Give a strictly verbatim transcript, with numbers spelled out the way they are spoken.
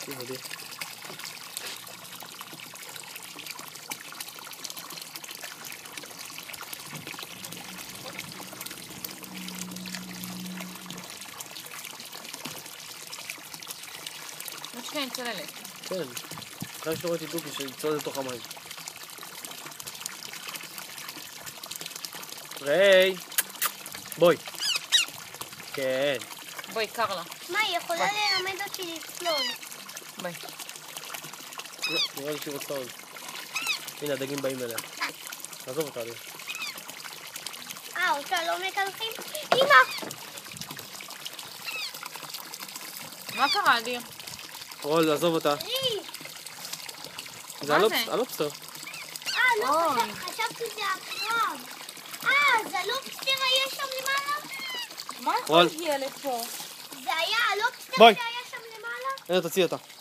יהודי. יש כאן צללת. כן. אחרי שלא ראיתי דוקי שיצוד לתוך המים. ריי! בואי. כן. בואי, קר לה. מה, היא יכולה ללמד אותי לצלול. בואי. לא, נראה לי שהיא רוצה עוד. הנה, הדגים באים אליה. עזוב אותה לי. אה, אותה לא מקלחים? אמא! מה קרה, אדיר? רול, עזוב אותה. רי! זה הלובסטר. אה, לא, אוי. חשבתי זה הקרב. אה, זה הלובסטר היה שם למעלה? מה יכול רול. להגיע לפה? זה היה הלובסטר בואי. שהיה שם למעלה? הנה, תציע אותה.